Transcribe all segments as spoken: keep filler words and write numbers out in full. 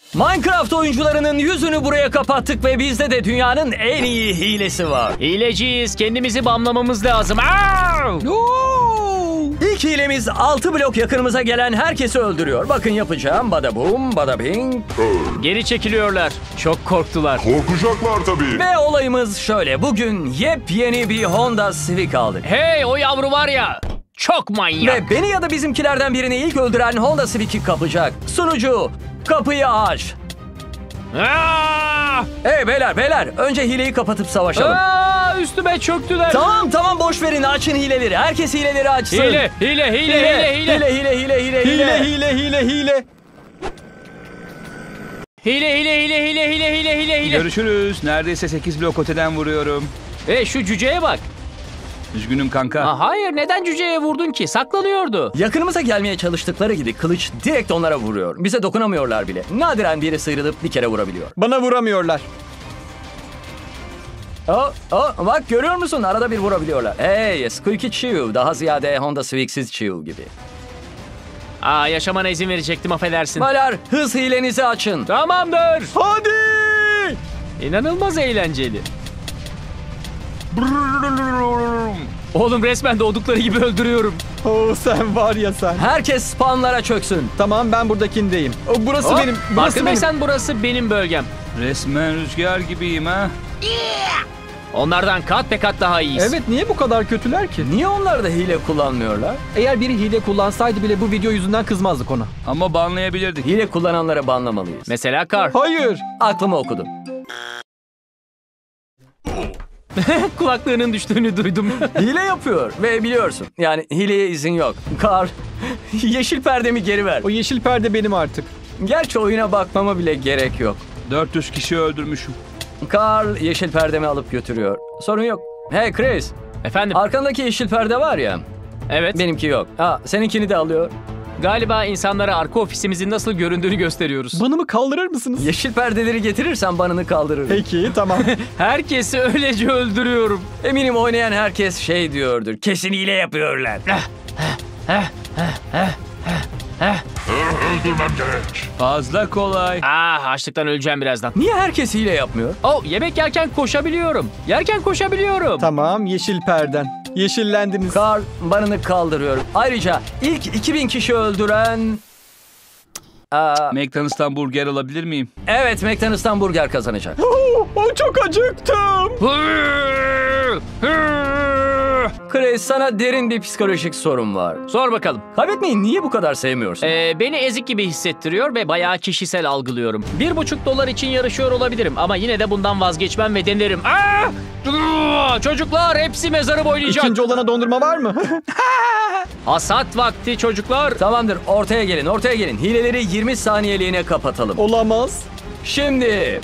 Minecraft oyuncularının yüzünü buraya kapattık ve bizde de dünyanın en iyi hilesi var. Hileciyiz. Kendimizi bamlamamız lazım. Aa! İlk hilemiz altı blok yakınımıza gelen herkesi öldürüyor. Bakın yapacağım. Bada boom, bada bing. Geri çekiliyorlar. Çok korktular. Korkacaklar tabii. Ve olayımız şöyle. Bugün yepyeni bir Honda Civic aldık. Hey, o yavru var ya. Çok manyak. Ve beni ya da bizimkilerden birini ilk öldüren Honda Civic'i kapacak. Sunucu, kapıyı aç. Aa! Hey beyler beyler, önce hileyi kapatıp savaşalım. Aa, üstüme çöktüler. Tamam tamam, boş verin, açın hileleri. Herkes hileleri açsın. Hile, hile, hile, hile, hile. Hile hile hile hile hile Hile hile hile. Hile, hile, hile, hile, hile, hile, hile, hile. Görüşürüz. Neredeyse sekiz blok öteden vuruyorum. Hey, şu cüceye bak. Üzgünüm kanka. Aa, hayır, neden cüceye vurdun ki? Saklanıyordu. Yakınımıza gelmeye çalıştıkları gibi kılıç direkt onlara vuruyor. Bize dokunamıyorlar bile. Nadiren biri sıyrılıp bir kere vurabiliyor. Bana vuramıyorlar. Oh, oh, bak görüyor musun? Arada bir vurabiliyorlar. Hey, Squeaky Chew. Daha ziyade Honda Civic'siz Chew gibi. Aa, yaşamana izin verecektim, affedersin. Baylar, hız hilenizi açın. Tamamdır. Hadi. İnanılmaz eğlenceli. Oğlum, resmen doğdukları gibi öldürüyorum. Oo, sen var ya sen. Herkes spawnlara çöksün. Tamam, ben buradakindeyim. O, burası Hop, benim. Burası benim. farkındaysan burası benim bölgem. Resmen rüzgar gibiyim ha. Onlardan kat be kat daha iyiyiz. Evet, niye bu kadar kötüler ki? Niye onlar da hile kullanmıyorlar? Eğer biri hile kullansaydı bile bu video yüzünden kızmazdık ona. Ama banlayabilirdik. Hile kullananları banlamalıyız. Mesela Kar. Hayır. Aklımı okudum. Kulaklığının düştüğünü duydum. Hile yapıyor ve biliyorsun. Yani hileye izin yok. Kar, yeşil perdemi geri ver. O yeşil perde benim artık. Gerçi oyuna bakmama bile gerek yok. dört yüz kişi öldürmüşüm. Karl yeşil perdemi alıp götürüyor. Sorun yok. Hey Chris, Efendim? arkandaki yeşil perde var ya. Evet. Benimki yok. Ha, seninkini de alıyor. Galiba insanlara arka ofisimizin nasıl göründüğünü gösteriyoruz. Banımı kaldırır mısınız? Yeşil perdeleri getirirsen banını kaldırırım. Peki, tamam. Herkesi öylece öldürüyorum. Eminim oynayan herkes şey diyordur. Kesin hile yapıyorlar. Öldürmem gerek. Fazla kolay. Ah, açlıktan öleceğim birazdan. Niye herkes hile yapmıyor? Oh, yemek yerken koşabiliyorum. Yerken koşabiliyorum. Tamam, yeşil perden. Yeşillendiniz. Karl banını kaldırıyor. Ayrıca ilk iki bin kişi öldüren... Aa, McDonald's'tan burger alabilir miyim? evet, McDonald's'tan burger kazanacak. Oo, oo, çok acıktım. Chris, sana derin bir psikolojik sorun var. Sor bakalım. Kaybetmeyi niye bu kadar sevmiyorsun? Ee, beni ezik gibi hissettiriyor ve bayağı kişisel algılıyorum. Bir buçuk dolar için yarışıyor olabilirim ama yine de bundan vazgeçmem ve denerim. Aa! Çocuklar, hepsi mezarı boylayacak. İkinci olana dondurma var mı? Hasat vakti çocuklar. Tamamdır, ortaya gelin, ortaya gelin. Hileleri yirmi saniyeliğine kapatalım. Olamaz. Şimdi...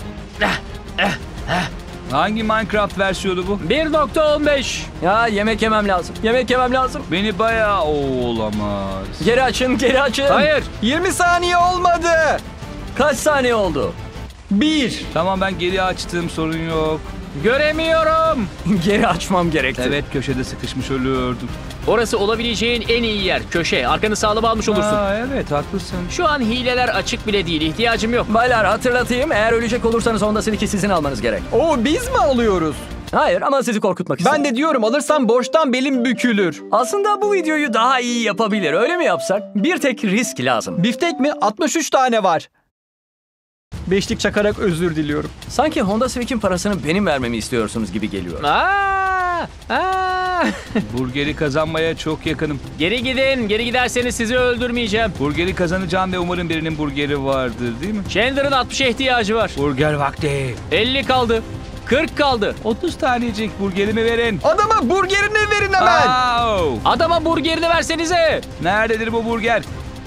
Hangi Minecraft versiyonu bu? bir nokta on beş. Ya yemek yemem lazım. Yemek yemem lazım. Beni bayağı Oo, olamaz. Geri açın, geri açın. Hayır. yirmi saniye olmadı. Kaç saniye oldu? Bir. Tamam, ben geri açtım, sorun yok. Göremiyorum. Geri açmam gerekti. Evet, köşede sıkışmış ölüyordum. Orası olabileceğin en iyi yer. Köşe. Arkanı sağlam almış olursun. Aa, evet, haklısın. Şu an hileler açık bile değil. İhtiyacım yok. Baylar, hatırlatayım. Eğer ölecek olursanız Honda Civic'i sizin almanız gerek. Oo, biz mi alıyoruz? Hayır, ama sizi korkutmak istedim. Ben de diyorum, alırsam borçtan belim bükülür. Aslında bu videoyu daha iyi yapabilir. Öyle mi yapsak? Bir tek risk lazım. Biftek mi? altmış üç tane var. Beşlik çakarak özür diliyorum. Sanki Honda Civic'in parasını benim vermemi istiyorsunuz gibi geliyor. Aa! Aa! Burgeri kazanmaya çok yakınım. Geri gidin. Geri giderseniz sizi öldürmeyeceğim. Burgeri kazanacağım ve umarım birinin burgeri vardır, değil mi? Chandler'ın altmışa ihtiyacı var. Burger vakti. elli kaldı. kırk kaldı. otuz tanecik burgerimi verin. Adama burgerini verin hemen. Au! Adama burgerini versenize. Nerededir bu burger?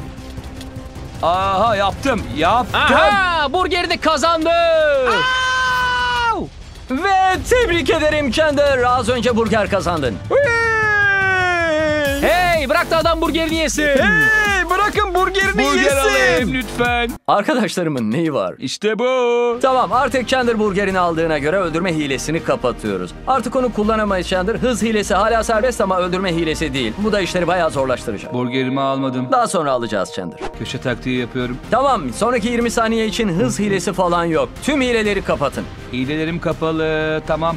Aha, yaptım. Yaptım. Aha! Burgeri de kazandı. Au! Ve tebrik ederim Chandler. Az önce burger kazandın. Hey, bırak da adam burgerini yesin. Hey, bırakın burgerini Burger alayım yesin. lütfen. Arkadaşlarımın neyi var? İşte bu. Tamam, artık Chandler burgerini aldığına göre öldürme hilesini kapatıyoruz. Artık onu kullanamayız Chandler. Hız hilesi hala serbest ama öldürme hilesi değil. Bu da işleri bayağı zorlaştıracak. Burgerimi almadım. Daha sonra alacağız Chandler. Köşe taktiği yapıyorum. Tamam, sonraki yirmi saniye için hız hilesi falan yok. Tüm hileleri kapatın. Hilelerim kapalı. Tamam.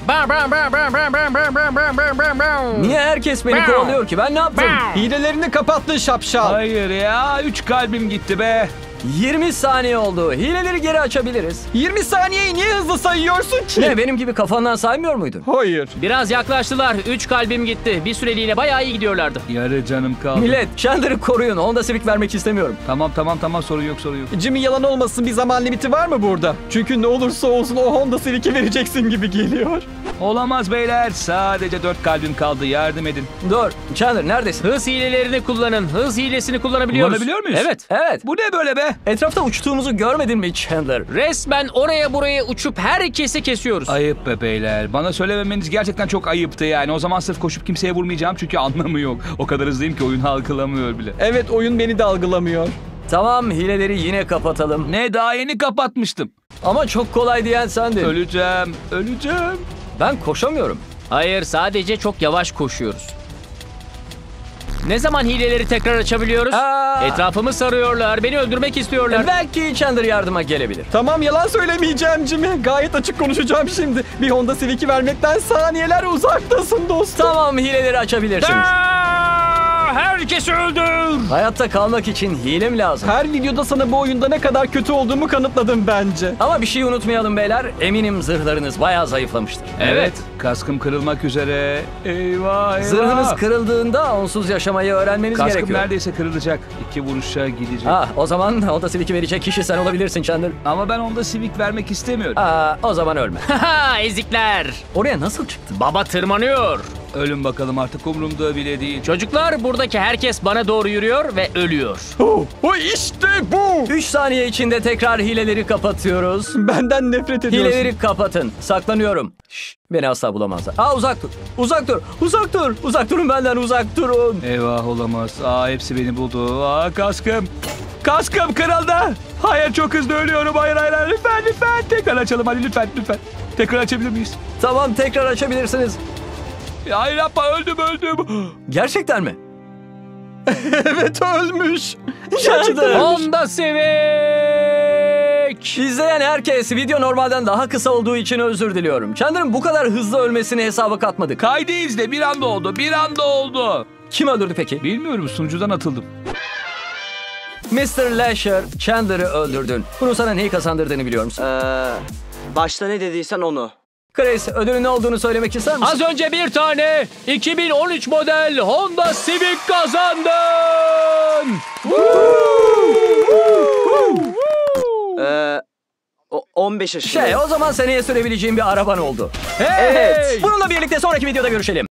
Niye herkes beni kovalıyor ki? Ben ne yaptım? Hilelerini kapattın şapşal. Hayır ya. Üç kalbim gitti be. yirmi saniye oldu. Hileleri geri açabiliriz. yirmi saniyeyi niye hızlı sayıyorsun ki? Ne, benim gibi kafandan saymıyor muydun? Hayır. Biraz yaklaştılar. Üç kalbim gitti. Bir süreliğine bayağı iyi gidiyorlardı. Yarı canım kaldı. Millet, Chandler'ı koruyun. Honda Civic vermek istemiyorum. Tamam tamam tamam sorun yok sorun yok. Jimmy, yalan olmasın, bir zaman limiti var mı burada? Çünkü ne olursa olsun o Honda Civic'i vereceksin gibi geliyor. Olamaz beyler. Sadece dört kalbim kaldı. Yardım edin. Dur, Chandler neredesin? Hız hilelerini kullanın. Hız hilesini kullanabiliyoruz. Kullanabiliyor muyuz? Evet. Evet. Bu ne böyle be? Etrafta uçtuğumuzu görmedin mi Chandler? Resmen oraya buraya uçup herkesi kesiyoruz. Ayıp be beyler. Bana söylememeniz gerçekten çok ayıptı yani. O zaman sırf koşup kimseye vurmayacağım çünkü anlamı yok. O kadar hızlıyım ki oyun algılamıyor bile. Evet, oyun beni de algılamıyor. Tamam, hileleri yine kapatalım. Ne, daha yeni kapatmıştım. Ama çok kolay diyen sendin. Öleceğim, öleceğim. Ben koşamıyorum. Hayır, sadece çok yavaş koşuyoruz. Ne zaman hileleri tekrar açabiliyoruz? Aa. Etrafımı sarıyorlar. Beni öldürmek istiyorlar. Belki Chandler yardıma gelebilir. Tamam, yalan söylemeyeceğim Jimmy. Gayet açık konuşacağım şimdi. Bir Honda Civic'i vermekten saniyeler uzaktasın dostum. Tamam, hileleri açabilirsiniz. Aa, herkesi öldür. Hayatta kalmak için hile mi lazım? Her videoda sana bu oyunda ne kadar kötü olduğumu kanıtladım bence. Ama bir şey unutmayalım beyler. Eminim zırhlarınız bayağı zayıflamıştır. Evet. Kaskım kırılmak üzere. Eyvah eyvah. Zırhınız kırıldığında onsuz yaşamayı öğrenmeniz Kaskım gerekiyor. neredeyse kırılacak. İki vuruşa gidecek. Ah, o zaman Honda Civic'i verecek kişi sen olabilirsin Chandler. Ama ben onda Civic vermek istemiyorum. Aa, o zaman ölme. Haha, ezikler. Oraya nasıl çıktın? Baba tırmanıyor. Ölün bakalım, artık umurumda bile değil. Çocuklar, buradaki herkes bana doğru yürüyor ve ölüyor. Oh, oh, işte bu. üç saniye içinde tekrar hileleri kapatıyoruz. Benden nefret ediyorsun. Hileleri kapatın. Saklanıyorum. Şşş, beni asla bulamazlar. Aa, uzak dur. Uzak dur. Uzak dur. Uzak durun benden, uzak durun. Eyvah, olamaz. Aa, hepsi beni buldu. Aa, kaskım. Kaskım kırıldı. Hayır, çok hızlı ölüyorum. Hayır hayır hayır. Lütfen lütfen. Tekrar açalım hadi, lütfen lütfen. Tekrar açabilir miyiz? Tamam, tekrar açabilirsiniz. Hayır yapma, öldüm öldüm. Gerçekten mi? Evet, ölmüş. Chandler. Honda Civic. İzleyen herkes, video normalden daha kısa olduğu için özür diliyorum. Chandler'ın bu kadar hızlı ölmesini hesaba katmadık. Kaydı izle, bir anda oldu bir anda oldu. Kim öldürdü peki? Bilmiyorum, sunucudan atıldım. mister Lasher, Chandler'ı öldürdün. Bunun sana neyi kazandırdığını biliyor musun? Ee, başta ne dediysen onu. Chris, ödülün ne olduğunu söylemek ister misin? Az önce bir tane iki bin on üç model Honda Civic kazandın. Ee, o- on beş yaşındayım. Şey, o zaman seneye sürebileceğin bir araban oldu. Hey! Evet. Bununla birlikte sonraki videoda görüşelim.